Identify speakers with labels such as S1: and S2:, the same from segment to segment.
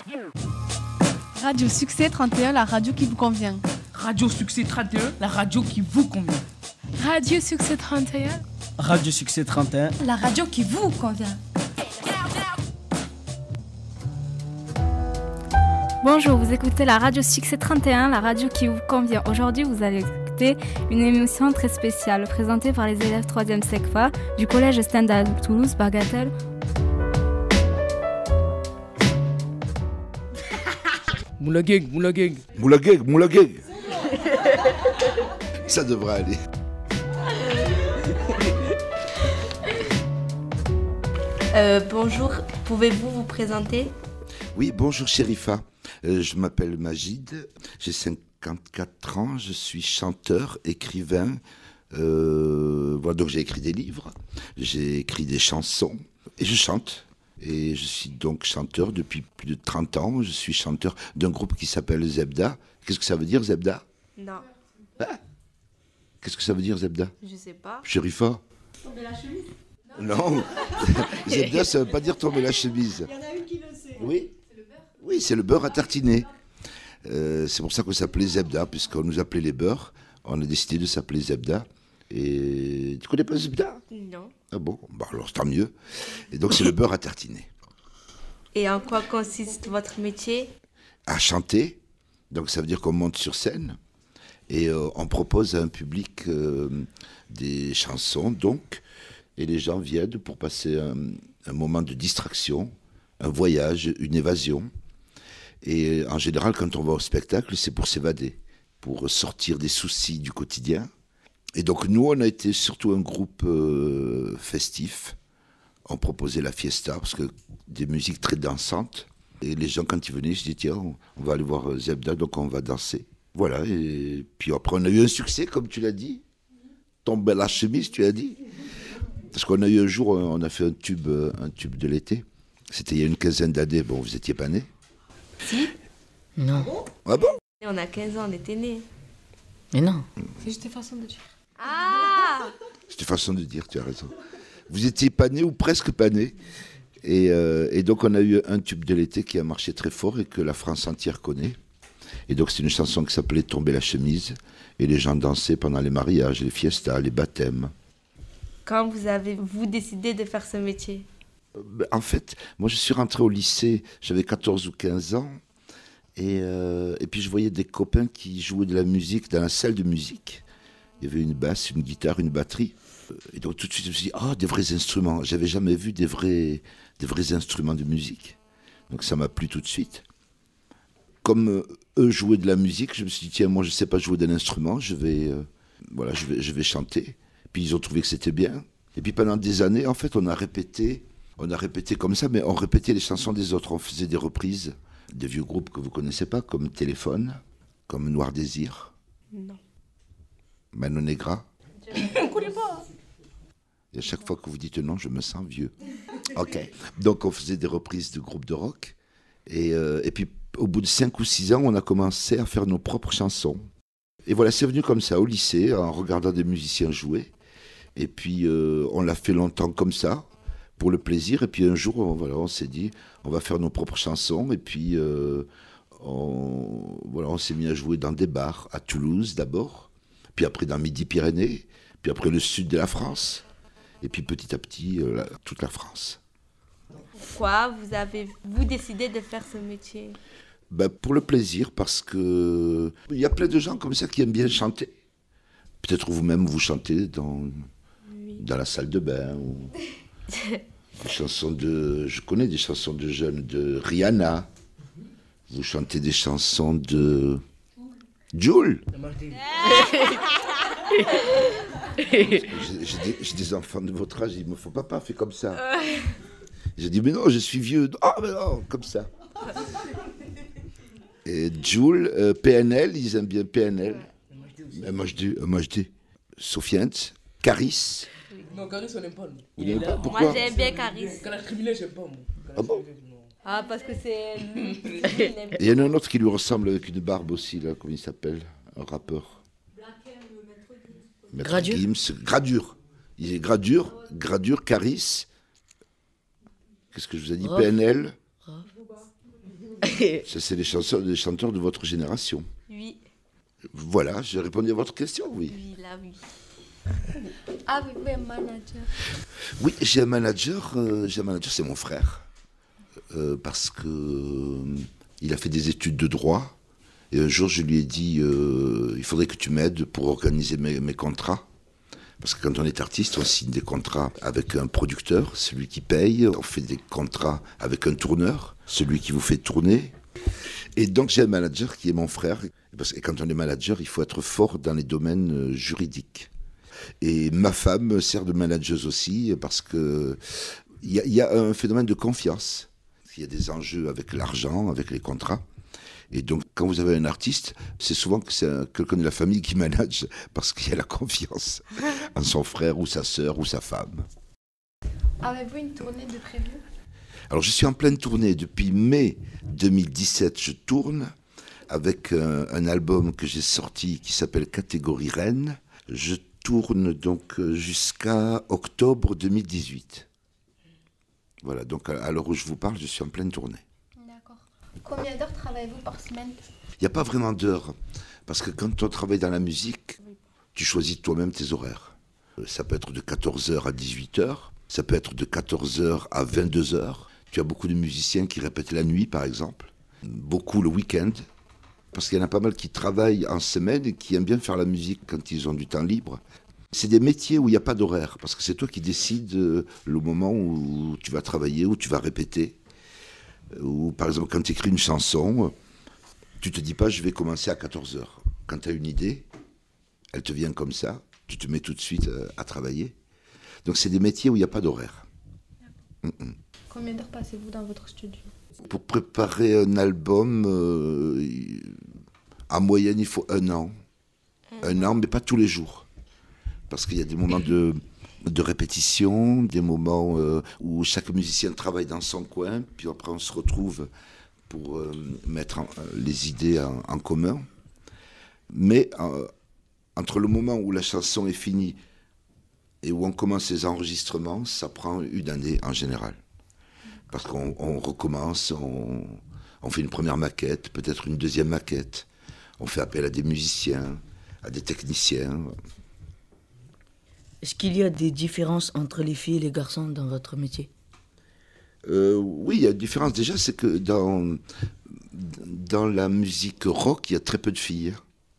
S1: Radio Succès 31, la radio qui vous convient.
S2: Radio Succès 31, la radio qui vous convient.
S1: Radio Succès 31.
S3: Radio Succès 31,
S1: la radio qui vous convient.
S4: Bonjour, vous écoutez la radio Succès 31, la radio qui vous convient. Aujourd'hui, vous allez écouter une émission très spéciale présentée par les élèves 3e SECFA du collège Stendhal Toulouse Bagatelle.
S2: Moulageg, moulageg.
S5: Moulageg, moulageg. Ça devrait aller.
S6: Bonjour, pouvez-vous vous présenter?
S5: Oui, bonjour Chérifa. Je m'appelle Magid, j'ai 54 ans, je suis chanteur, écrivain. Voilà, donc j'ai écrit des livres, j'ai écrit des chansons et je chante. Et je suis donc chanteur depuis plus de 30 ans. Je suis chanteur d'un groupe qui s'appelle Zebda. Qu'est-ce que ça veut dire, Zebda?
S6: Non.
S5: Hein? Qu'est-ce que ça veut dire, Zebda?
S6: Je sais pas.
S5: Chérifa?
S6: Tomber la chemise?
S5: Non. Zebda, ça veut pas dire tomber la chemise.
S6: Il y en a une qui le sait.
S5: Oui. C'est le beurre? Oui, c'est le beurre à tartiner. C'est pour ça qu'on s'appelait Zebda, puisqu'on nous appelait les beurres. On a décidé de s'appeler Zebda. Et tu connais pas Zebda?
S6: Non.
S5: Ah bon? Bah alors tant mieux. Et donc c'est le beurre à tartiner.
S6: Et en quoi consiste votre métier?
S5: À chanter. Donc ça veut dire qu'on monte sur scène et on propose à un public des chansons, donc, et les gens viennent pour passer un moment de distraction, un voyage, une évasion. Et en général, quand on va au spectacle, c'est pour s'évader, pour sortir des soucis du quotidien. Et donc nous, on a été surtout un groupe festif. On proposait la fiesta, parce que des musiques très dansantes. Et les gens, quand ils venaient, je disais, tiens, on va aller voir Zebda, donc on va danser. Voilà, et puis après, on a eu un succès, comme tu l'as dit. Tomber la chemise, tu as dit. Parce qu'on a eu un jour, on a fait un tube de l'été. C'était il y a une quinzaine d'années. Bon, vous étiez pas nés?
S6: Si.
S3: non.
S5: Ah bon?
S6: On a 15 ans, on était nés.
S3: Mais non.
S1: C'est juste une façon de dire.
S6: Ah!
S5: C'est une façon de dire, tu as raison. Vous étiez pas nés ou presque pas nés. Et donc on a eu un tube de l'été qui a marché très fort et que la France entière connaît. Et donc c'est une chanson qui s'appelait Tomber la chemise. Et les gens dansaient pendant les mariages, les fiestas, les baptêmes.
S6: Quand avez-vous décidé de faire ce métier?
S5: En fait, moi je suis rentré au lycée, j'avais 14 ou 15 ans. Et puis je voyais des copains qui jouaient de la musique dans la salle de musique. Il y avait une basse, une guitare, une batterie. Et donc tout de suite je me suis dit, oh, des vrais instruments. J'avais jamais vu des vrais instruments de musique. Donc ça m'a plu tout de suite. Comme eux jouaient de la musique, je me suis dit, tiens, moi je ne sais pas jouer d'un instrument, je vais chanter. Puis ils ont trouvé que c'était bien. Et puis pendant des années, en fait, on a répété comme ça, mais on répétait les chansons des autres. On faisait des reprises des vieux groupes que vous ne connaissez pas, comme Téléphone, comme Noir Désir.
S6: Non.
S5: Mano Negra.
S6: Je ne connais pas.
S5: Et à chaque fois que vous dites non, je me sens vieux. Ok. Donc on faisait des reprises de groupes de rock. Et puis au bout de 5 ou 6 ans, on a commencé à faire nos propres chansons. Et voilà, c'est venu comme ça, au lycée, en regardant des musiciens jouer. Et puis on l'a fait longtemps comme ça, pour le plaisir. Et puis un jour, on s'est dit, on va faire nos propres chansons. Et puis on s'est mis à jouer dans des bars, à Toulouse d'abord. Puis après dans Midi-Pyrénées. Puis après le sud de la France. Et puis petit à petit, toute la France.
S6: Pourquoi avez-vous décidé de faire ce métier?
S5: Pour le plaisir, parce que il y a plein de gens comme ça qui aiment bien chanter. Peut-être vous-même, vous chantez dans la salle de bain. Ou des chansons je connais des chansons de jeunes de Rihanna. Vous chantez des chansons de Jul. J'ai des enfants de votre âge, il me faut papa, fais comme ça. J'ai dit mais non, je suis vieux. Ah mais non, comme ça. Et Jul, PNL, ils aiment bien PNL. Moi je dis Sofiane, Caris.
S2: Non, Caris, on n'aime pas.
S5: Vous n'aimez pas? Pourquoi?
S6: Moi j'aime bien Caris.
S2: Quand la criminelle, j'aime pas. Moi.
S5: Ah bon?
S6: Ah, parce que c'est...
S5: Et il y en a un autre qui lui ressemble avec une barbe aussi, là, comment il s'appelle? Un rappeur. Maître
S3: Gradure.
S5: Gims. Gradure. Il est Gradure, Caris. Qu'est-ce que je vous ai dit?
S3: Rof.
S5: PNL. Ça, c'est les chanteurs de votre génération.
S6: Oui.
S5: Voilà, j'ai répondu à votre question, oui.
S6: Oui, là, oui.
S1: Avez-vous un manager?
S5: Oui, j'ai un manager, c'est mon frère. Parce que il a fait des études de droit. Et un jour, je lui ai dit, il faudrait que tu m'aides pour organiser mes contrats. Parce que quand on est artiste, on signe des contrats avec un producteur, celui qui paye. On fait des contrats avec un tourneur, celui qui vous fait tourner. Et donc, j'ai un manager qui est mon frère. Parce que quand on est manager, il faut être fort dans les domaines juridiques. Et ma femme sert de manageuse aussi, parce que il y a un phénomène de confiance. Il y a des enjeux avec l'argent, avec les contrats. Et donc, quand vous avez un artiste, c'est souvent que c'est quelqu'un de la famille qui manage, parce qu'il y a la confiance en son frère ou sa sœur ou sa femme.
S1: Avez-vous une tournée de prévue?
S5: Alors, je suis en pleine tournée. Depuis mai 2017, je tourne avec un album que j'ai sorti qui s'appelle Catégorie Reine. Je tourne donc jusqu'à octobre 2018. Voilà, donc à l'heure où je vous parle, je suis en pleine tournée.
S1: D'accord. Combien d'heures travaillez-vous par semaine?
S5: Il n'y a pas vraiment d'heures, parce que quand on travaille dans la musique, tu choisis toi-même tes horaires. Ça peut être de 14h à 18h, ça peut être de 14h à 22h. Tu as beaucoup de musiciens qui répètent la nuit, par exemple, beaucoup le week-end, parce qu'il y en a pas mal qui travaillent en semaine et qui aiment bien faire la musique quand ils ont du temps libre. C'est des métiers où il n'y a pas d'horaire, parce que c'est toi qui décides le moment où tu vas travailler, où tu vas répéter. Ou par exemple, quand tu écris une chanson, tu te dis pas je vais commencer à 14h. Quand tu as une idée, elle te vient comme ça, tu te mets tout de suite à travailler. Donc c'est des métiers où il n'y a pas d'horaire.
S1: Combien d'heures passez-vous dans votre studio?
S5: Pour préparer un album, en moyenne, il faut 1 an. 1 an, mais pas tous les jours. Parce qu'il y a des moments de répétition, des moments où chaque musicien travaille dans son coin, puis après on se retrouve pour mettre les idées en commun. Mais entre le moment où la chanson est finie et où on commence les enregistrements, ça prend 1 année en général. Parce qu'on recommence, on fait une première maquette, peut-être une deuxième maquette. On fait appel à des musiciens, à des techniciens.
S3: Est-ce qu'il y a des différences entre les filles et les garçons dans votre métier?
S5: Oui, il y a une différence. Déjà, c'est que dans la musique rock, il y a très peu de filles.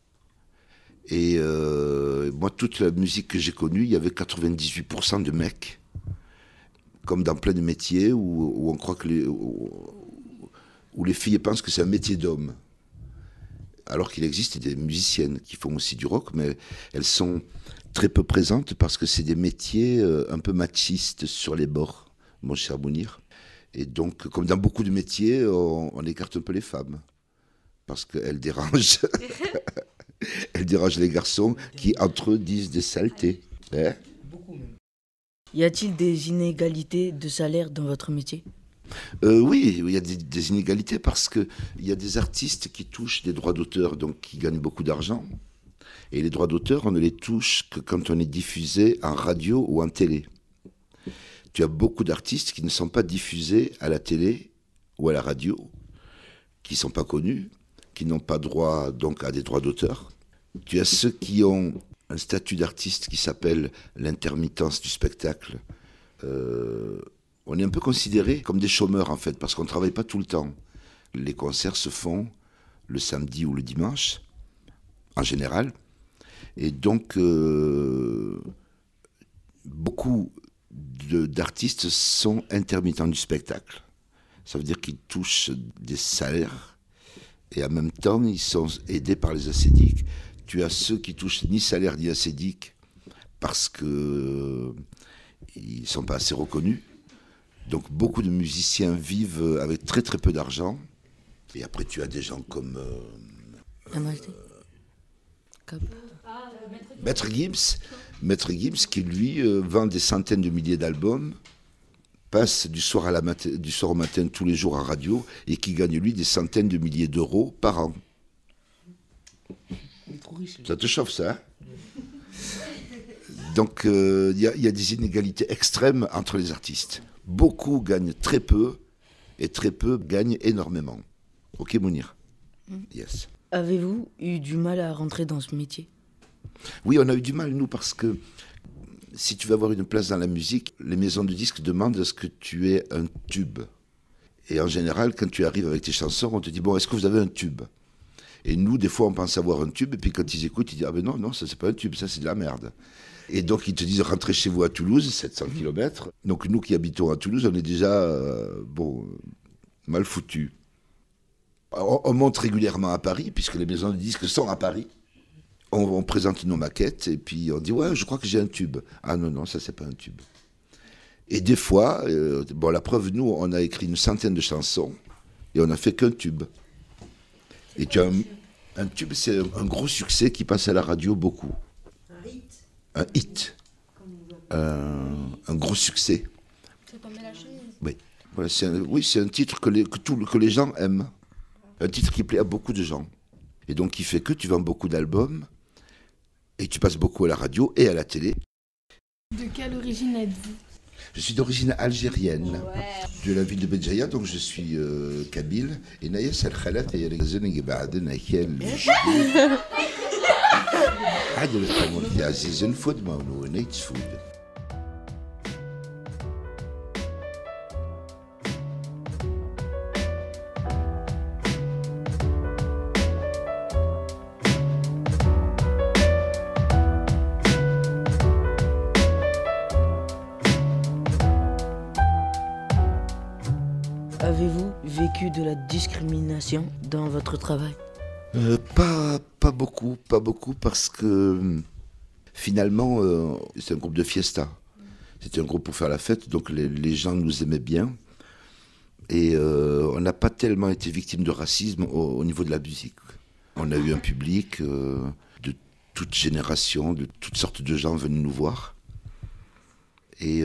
S5: Et moi, toute la musique que j'ai connue, il y avait 98% de mecs. Comme dans plein de métiers où on croit que où les filles pensent que c'est un métier d'homme. Alors qu'il existe des musiciennes qui font aussi du rock, mais elles sont très peu présentes parce que c'est des métiers un peu machistes sur les bords, mon cher Mounir. Et donc, comme dans beaucoup de métiers, on écarte un peu les femmes parce qu'elles dérangent. Elles dérangent les garçons qui, entre eux, disent des saletés. Hein?
S2: Beaucoup même.
S3: Y a-t-il des inégalités de salaire dans votre métier?
S5: Oui, il y a des inégalités parce qu'il y a des artistes qui touchent des droits d'auteur, donc qui gagnent beaucoup d'argent. Et les droits d'auteur, on ne les touche que quand on est diffusé en radio ou en télé. Tu as beaucoup d'artistes qui ne sont pas diffusés à la télé ou à la radio, qui ne sont pas connus, qui n'ont pas droit donc à des droits d'auteur. Tu as ceux qui ont un statut d'artiste qui s'appelle l'intermittence du spectacle. On est un peu considérés comme des chômeurs en fait, parce qu'on ne travaille pas tout le temps. Les concerts se font le samedi ou le dimanche, en général. Et donc, beaucoup d'artistes sont intermittents du spectacle. Ça veut dire qu'ils touchent des salaires et en même temps, ils sont aidés par les assédiques. Tu as ceux qui touchent ni salaire ni assédique parce qu'ils ne sont pas assez reconnus. Donc beaucoup de musiciens vivent avec très très peu d'argent. Et après tu as des gens comme Maître Gims qui lui vend des centaines de milliers d'albums, passe du soir au matin tous les jours en radio et qui gagne lui des centaines de milliers d'euros par an.
S2: Il est trop riche.
S5: Ça te chauffe ça, hein? Donc il y a des inégalités extrêmes entre les artistes. Beaucoup gagnent très peu et très peu gagnent énormément. Ok, Mounir? Yes.
S3: Avez-vous eu du mal à rentrer dans ce métier?
S5: Oui, on a eu du mal, nous, parce que si tu veux avoir une place dans la musique, les maisons de disques demandent à ce que tu aies un tube. Et en général, quand tu arrives avec tes chansons, on te dit, bon, est-ce que vous avez un tube? Et nous, des fois, on pense avoir un tube, et puis quand ils écoutent, ils disent, ah ben non, ça c'est pas un tube, ça c'est de la merde. Et donc, ils te disent, rentrez chez vous à Toulouse, 700 km. Donc, nous qui habitons à Toulouse, on est déjà, mal foutus. On monte régulièrement à Paris, puisque les maisons de disques sont à Paris. On présente nos maquettes, et puis on dit, ouais, je crois que j'ai un tube. Ah non, ça c'est pas un tube. Et des fois, la preuve, nous, on a écrit une centaine de chansons, et on n'a fait qu'un tube. Et tu as un tube, c'est un gros succès qui passe à la radio beaucoup. Un hit. Un gros succès.
S1: C'est tomber la chemise.
S5: Oui. Voilà, c'est un titre que les gens aiment. Un titre qui plaît à beaucoup de gens. Et donc qui fait que tu vends beaucoup d'albums, et tu passes beaucoup à la radio et à la télé.
S1: De quelle origine êtes-vous?
S5: Je suis d'origine algérienne, de la ville de Béjaïa, donc je suis kabyle. Et Naïs al-Khalat est les بعدنا كان هذا الفن في عزيز الفود ما هو نيت فود.
S3: Avez-vous vécu de la discrimination dans votre travail?
S5: Pas beaucoup, parce que finalement, c'est un groupe de fiesta. C'était un groupe pour faire la fête, donc les gens nous aimaient bien. Et on n'a pas tellement été victime de racisme au niveau de la musique. On a eu un public de toute génération, de toutes sortes de gens venus nous voir. Et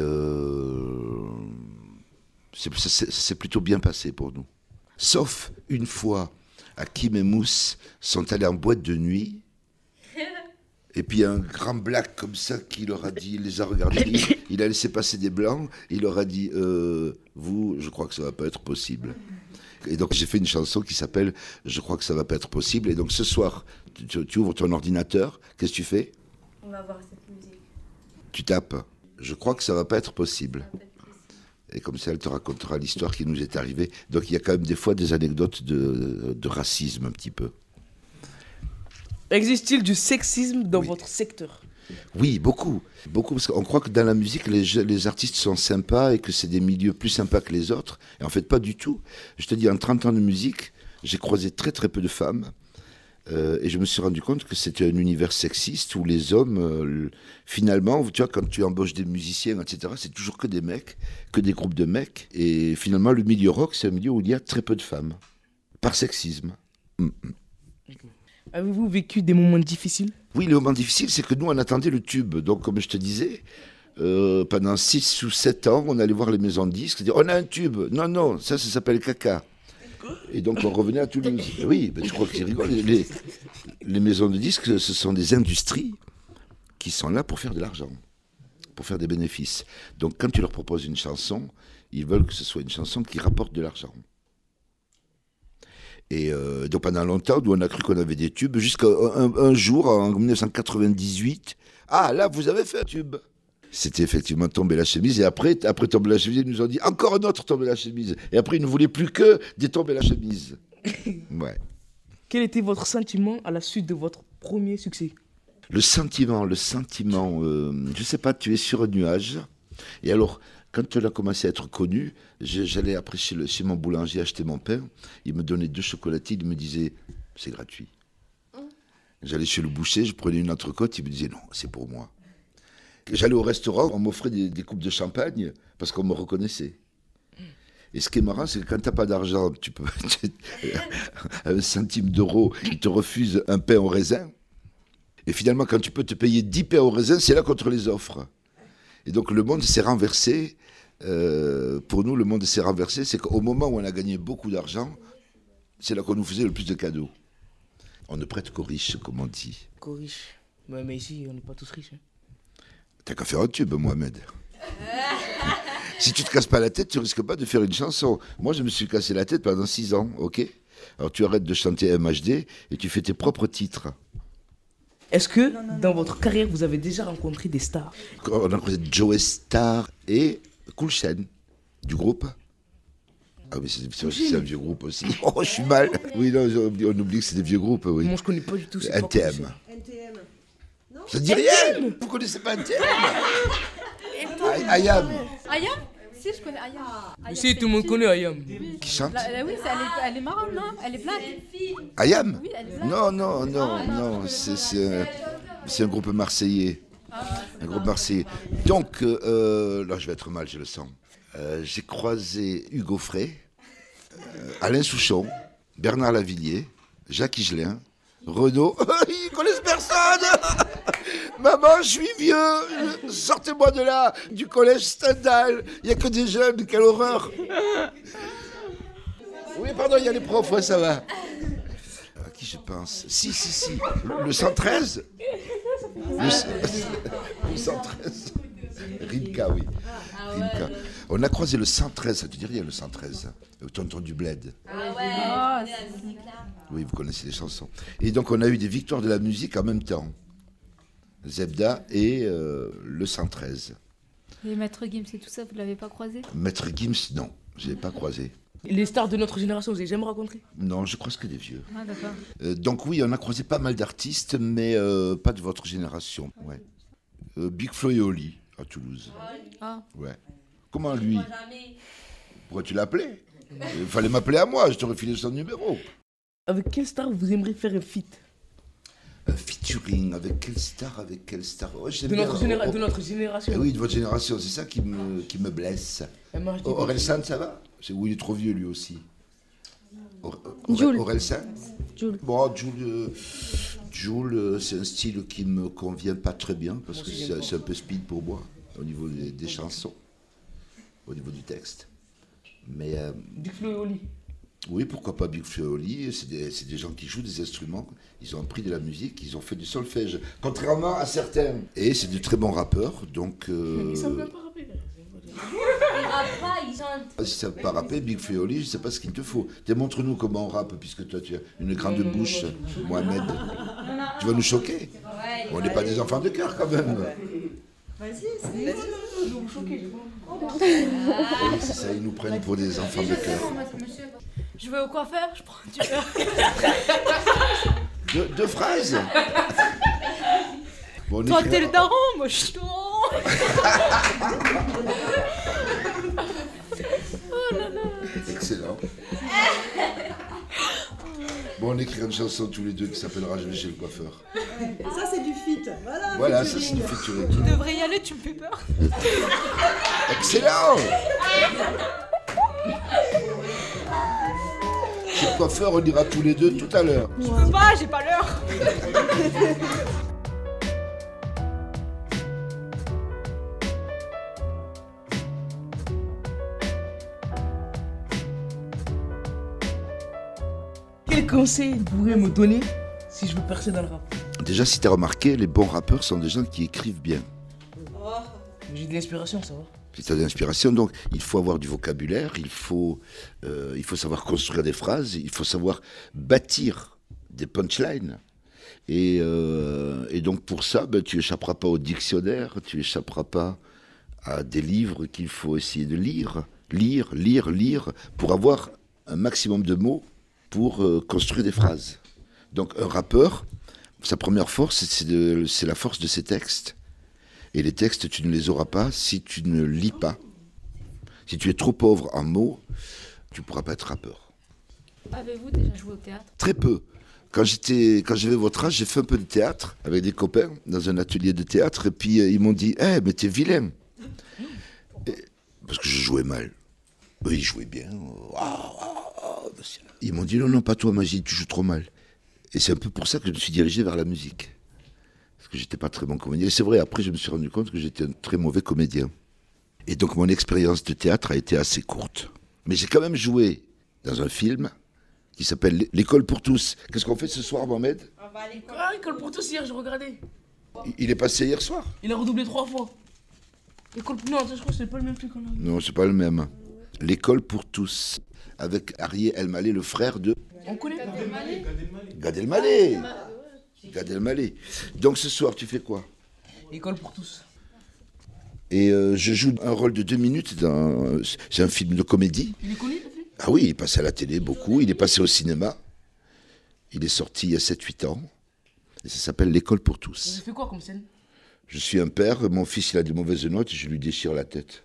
S5: c'est plutôt bien passé pour nous. Sauf une fois, Hakim et Mousse sont allés en boîte de nuit. Et puis un grand black comme ça qui leur a dit, il les a regardés, il a laissé passer des blancs, il leur a dit, vous, je crois que ça va pas être possible. Et donc j'ai fait une chanson qui s'appelle Je crois que ça va pas être possible. Et donc ce soir, tu ouvres ton ordinateur, qu'est-ce que tu fais?
S6: On va voir cette musique.
S5: Tu tapes, je crois que ça va pas être possible. Et comme ça, elle te racontera l'histoire qui nous est arrivée. Donc il y a quand même des fois des anecdotes de racisme un petit peu.
S2: Existe-t-il du sexisme dans votre secteur?
S5: Oui, beaucoup, parce qu'on croit que dans la musique, les artistes sont sympas et que c'est des milieux plus sympas que les autres. Et en fait, pas du tout. Je te dis, en 30 ans de musique, j'ai croisé très très peu de femmes. Et je me suis rendu compte que c'était un univers sexiste où les hommes, finalement, tu vois, quand tu embauches des musiciens, etc., c'est toujours que des mecs, que des groupes de mecs. Et finalement, le milieu rock, c'est un milieu où il y a très peu de femmes, par sexisme.
S2: Avez-vous vécu des moments difficiles? Oui,
S5: le moment difficile, c'est que nous, on attendait le tube. Donc, comme je te disais, pendant 6 ou 7 ans, on allait voir les maisons de disques, dire, on a un tube. Non, ça s'appelle caca. Et donc, on revenait à Toulouse. Oui, je crois que c'est rigolo. Les maisons de disques, ce sont des industries qui sont là pour faire de l'argent, pour faire des bénéfices. Donc, quand tu leur proposes une chanson, ils veulent que ce soit une chanson qui rapporte de l'argent. Et donc pendant longtemps, nous on a cru qu'on avait des tubes, jusqu'à un jour, en 1998, ah là, vous avez fait un tube. C'était effectivement Tomber la chemise, et après Tomber la chemise, ils nous ont dit encore un autre Tomber la chemise. Et après, ils ne voulaient plus que des Tomber la chemise. Ouais.
S2: Quel était votre sentiment à la suite de votre premier succès?
S5: Le sentiment, je sais pas, tu es sur un nuage, et alors... Quand elle a commencé à être connue, j'allais après chez mon boulanger acheter mon pain. Il me donnait 2 chocolatines, il me disait « c'est gratuit ». J'allais chez le boucher, je prenais une entrecôte, il me disait « non, c'est pour moi ». J'allais au restaurant, on m'offrait des coupes de champagne parce qu'on me reconnaissait. Et ce qui est marrant, c'est que quand tu n'as pas d'argent, tu peux à 1 centime d'euro, ils te refusent un pain au raisin. Et finalement, quand tu peux te payer 10 pains au raisin, c'est là qu'on te les offre. Et donc le monde s'est renversé. Pour nous, le monde s'est renversé. C'est qu'au moment où on a gagné beaucoup d'argent, c'est là qu'on nous faisait le plus de cadeaux. On ne prête qu'aux riches, comme on dit.
S2: Qu'aux riches. Ouais, mais ici, on n'est pas tous riches. Hein.
S5: T'as qu'à faire un tube, Mohamed. Si tu te casses pas la tête, tu risques pas de faire une chanson. Moi, je me suis cassé la tête pendant 6 ans, ok? Alors tu arrêtes de chanter MHD et tu fais tes propres titres.
S2: Est-ce que dans votre carrière, vous avez déjà rencontré des stars?
S5: On a croisé Joe Star et Cool Chain, du groupe. Ah oui, c'est un vieux groupe aussi. Oh, je suis mal. Oui, non, on oublie que c'est des vieux groupes, oui.
S2: Moi, je connais pas du tout.
S5: NTM. Ça dit rien? Vous connaissez pas NTM? Ayam.
S1: Ayam? Si, je connais Ayam.
S2: Si, tout le monde connaît Ayam.
S5: Qui chante?
S1: Oui, elle est marrante, non? Elle est plate.
S5: Ayam?
S1: Oui, elle est plate.
S5: Non, c'est un groupe marseillais. Un groupe marseillais. Donc, là, je vais être mal, je le sens. J'ai croisé Hugo Frey, Alain Souchon, Bernard Lavillier, Jacques Higelin, Renaud. Ils connaissent personne. Maman, je suis vieux. Sortez-moi de là, du collège Stendhal. Il n'y a que des jeunes, quelle horreur. Oui, pardon, il y a les profs, ouais, ça va. À qui je pense? Si. Le 113. Le 113. Rimka, oui. Rimka. On a croisé le 113, ça te dit rien, le 113. Le tonton du bled.
S6: Ah ouais.
S5: Oui, vous connaissez les chansons. Et donc, on a eu des victoires de la musique en même temps. Zebda et le 113.
S4: Et Maître Gims et tout ça, vous ne l'avez pas croisé?
S5: Maître Gims, non, je ne l'ai pas croisé.
S2: Les stars de notre génération, vous avez jamais rencontré?
S5: Non, je croise que des vieux.
S4: Ah, d'accord.
S5: Donc oui, on a croisé pas mal d'artistes, mais pas de votre génération. Ouais. Big Flo et Oli, à Toulouse.
S4: Ah.
S5: Ouais. Comment lui? Pourquoi tu l'appelais? Il fallait m'appeler à moi, je t'aurais filé son numéro.
S2: Avec quelle star vous aimeriez faire un feat?
S5: Un featuring, avec quelle star? Oh,
S2: de notre génération.
S5: Oui, de votre génération, c'est ça qui me blesse. Orelsan, ça va? Oui, il est trop vieux lui aussi. Orelsan?
S4: Jul.
S5: Bon, Jul, c'est un style qui me convient pas très bien, parce que c'est un peu speed pour moi, au niveau des chansons, au niveau du texte. Mais...
S2: Big Flo et Oli.
S5: Oui, pourquoi pas Big Flo et Oli, c'est des gens qui jouent des instruments, ils ont appris de la musique, ils ont fait du solfège, contrairement à certains. Et c'est de très bons rappeurs, donc...
S2: Ils savent même pas rapper.
S6: Ils rappent pas, ils chantent.
S5: Si ça ne savent pas rapper, Big Flo et Oli, je ne sais pas ce qu'il te faut. Démontre-nous comment on rappe, puisque toi tu as une grande bouche, Mohamed. Tu vas nous choquer. On n'est pas des enfants de cœur quand même.
S1: Vas-y, nous choquer.
S5: Oui, c'est ça, ils nous prennent pour des enfants de cœur.
S1: Je vais au coiffeur, je prends du beurre.
S5: Deux phrases. Bon,
S1: toi, t'es le daron, moi, je suis daron. Oh là là.
S5: Excellent. Bon, on écrira une chanson tous les deux qui s'appellera Je vais chez le coiffeur.
S7: Ça, c'est du feat.
S5: Voilà, ça, c'est du featuring.
S1: Tu devrais y aller, tu me fais peur.
S5: Excellent. Chez le coiffeur, on ira tous les deux tout à l'heure.
S1: Je peux pas, j'ai pas l'heure.
S2: Quel conseil vous pourriez me donner si je veux percer dans le rap?
S5: Déjà, si tu as remarqué, les bons rappeurs sont des gens qui écrivent bien.
S2: J'ai de l'inspiration, ça va.
S5: Si tu as de l'inspiration, donc il faut avoir du vocabulaire, il faut savoir construire des phrases, il faut savoir bâtir des punchlines. Et donc pour ça, tu échapperas pas au dictionnaire, tu échapperas pas à des livres qu'il faut essayer de lire, pour avoir un maximum de mots pour construire des phrases. Donc un rappeur, sa première force, c'est la force de ses textes. Et les textes, tu ne les auras pas si tu ne lis pas. Si tu es trop pauvre en mots, tu ne pourras pas être rappeur.
S4: Avez-vous déjà joué au théâtre?
S5: Très peu. Quand j'avais votre âge, j'ai fait un peu de théâtre avec des copains dans un atelier de théâtre. Et puis ils m'ont dit « mais t'es vilain !» Parce que je jouais mal. Eux, ils jouaient bien. Ils m'ont dit « Non, pas toi, Magie, tu joues trop mal. » Et c'est un peu pour ça que je me suis dirigé vers la musique. Parce que j'étais pas très bon comédien. Et c'est vrai, après, je me suis rendu compte que j'étais un très mauvais comédien. Et donc, mon expérience de théâtre a été assez courte. Mais j'ai quand même joué dans un film qui s'appelle L'école pour tous. Qu'est-ce qu'on fait ce soir, Mohamed?
S1: On va à l'école.
S2: Ah, l'école pour tous, hier, je regardais.
S5: Il est passé hier soir.
S2: Il a redoublé 3 fois. École... Non, attends, je crois que c'est pas le même truc qu'on a.
S5: Non, c'est pas le même. L'école pour tous. Avec Arié El Malé, le frère de...
S2: On connaît
S5: Gad Elmaleh. Gad Elmaleh. Donc ce soir, tu fais quoi?
S2: École pour tous.
S5: Et je joue un rôle de 2 minutes dans... C'est un film de comédie.
S2: Il est connu, le film?
S5: Ah oui, il est passé à la télé beaucoup. Il est passé au cinéma. Il est sorti il y a 7-8 ans. Et ça s'appelle L'école pour tous.
S2: Vous fait quoi comme scène?
S5: Je suis un père, mon fils il a des mauvaises notes, je lui déchire la tête.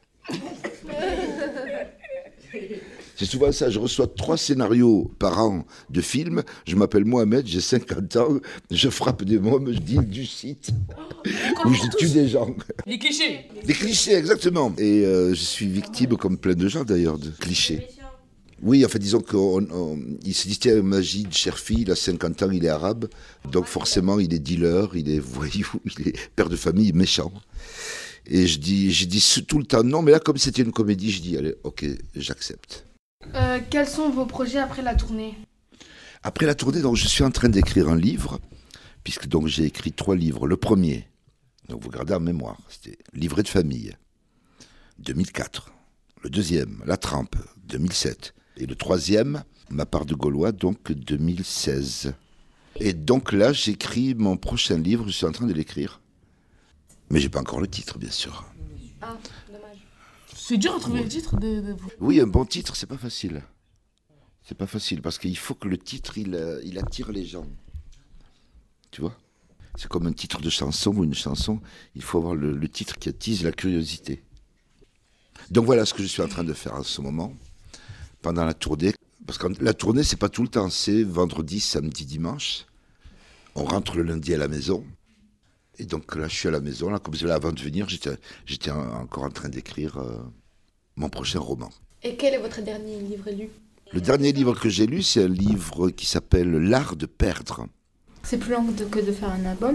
S5: C'est souvent ça, je reçois 3 scénarios par an de films, je m'appelle Mohamed, j'ai 50 ans, je frappe des mômes, je deal du site, ou je tue des gens.
S2: Les clichés.
S5: Des clichés, exactement. Et je suis victime, comme plein de gens d'ailleurs, de clichés. Oui, enfin disons qu'il se distingue Majid Cherfi, il a 50 ans, il est arabe, donc forcément il est dealer, il est voyou, il est père de famille méchant. Et je dis tout le temps non, mais là comme c'était une comédie, je dis allez, ok, j'accepte.
S1: Quels sont vos projets après la tournée?
S5: Après la tournée, donc, je suis en train d'écrire un livre, puisque donc j'ai écrit 3 livres. Le premier, donc vous gardez en mémoire, c'était Livret de famille, 2004. Le deuxième, La Trempe, 2007. Et le troisième, Ma part de Gaulois, donc 2016. Et donc là, j'écris mon prochain livre, je suis en train de l'écrire. Mais j'ai pas encore le titre, bien sûr.
S1: Ah, dommage.
S2: C'est dur à trouver le titre de...
S5: Oui, un bon titre, c'est pas facile. C'est pas facile, parce qu'il faut que le titre, il attire les gens. Tu vois? C'est comme un titre de chanson ou une chanson, il faut avoir le titre qui attise la curiosité. Donc voilà ce que je suis en train de faire en ce moment, pendant la tournée. Parce que la tournée, c'est pas tout le temps, c'est vendredi, samedi, dimanche. On rentre le lundi à la maison. Et donc là, je suis à la maison, là, comme là, avant de venir, j'étais encore en train d'écrire mon prochain roman.
S1: Et quel est votre dernier livre lu?
S5: Le dernier livre que j'ai lu, c'est un livre qui s'appelle L'art de perdre.
S1: C'est plus long que de faire un album?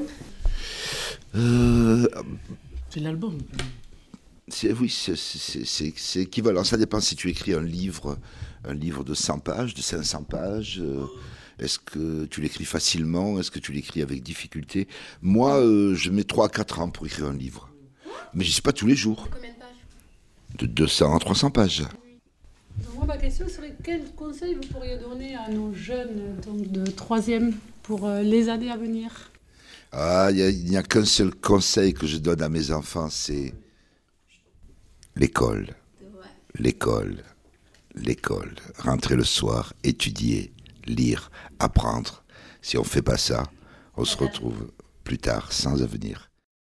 S2: C'est l'album.
S5: Oui, c'est équivalent. Ça dépend si tu écris un livre de 100 pages, de 500 pages. Est-ce que tu l'écris facilement? Est-ce que tu l'écris avec difficulté? Moi, je mets 3 à 4 ans pour écrire un livre. Mais je ne suis pas tous les jours.
S1: Combien de pages?
S5: De 200 à 300 pages.
S7: Moi, ma question serait quel conseil vous pourriez donner à nos jeunes donc de 3e pour les années à venir?
S5: Ah, il n'y a qu'un seul conseil que je donne à mes enfants, c'est l'école. L'école. L'école. Rentrer le soir, étudier, lire, apprendre. Si on ne fait pas ça, on se retrouve plus tard sans avenir.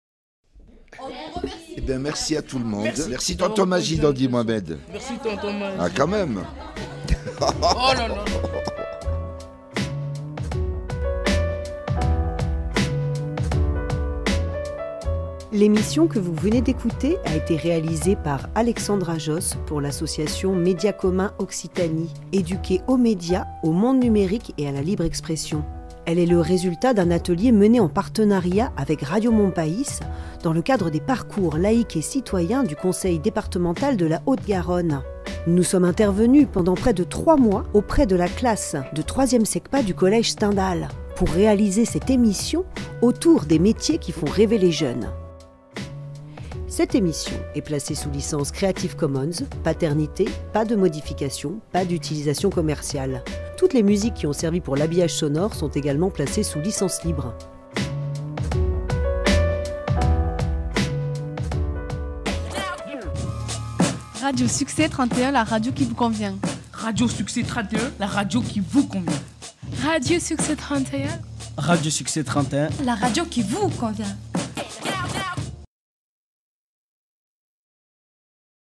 S5: Eh bien, merci à tout le monde. Merci tonton Majid, on dit Mohamed.
S2: Merci tonton Majid.
S5: Ah, quand même.
S2: Oh là là.
S8: L'émission que vous venez d'écouter a été réalisée par Alexandra Josse pour l'association Médias Communs Occitanie, éduquée aux médias, au monde numérique et à la libre expression. Elle est le résultat d'un atelier mené en partenariat avec Radio Montpaïs dans le cadre des parcours laïques et citoyens du Conseil départemental de la Haute-Garonne. Nous sommes intervenus pendant près de 3 mois auprès de la classe de 3e SECPA du collège Stendhal pour réaliser cette émission autour des métiers qui font rêver les jeunes. Cette émission est placée sous licence Creative Commons, paternité, pas de modification, pas d'utilisation commerciale. Toutes les musiques qui ont servi pour l'habillage sonore sont également placées sous licence libre.
S4: Radio Succès 31, la radio qui vous convient.
S2: Radio Succès 31, la radio qui vous convient.
S4: Radio Succès 31,
S9: Radio Succès 31,
S4: la radio qui vous convient.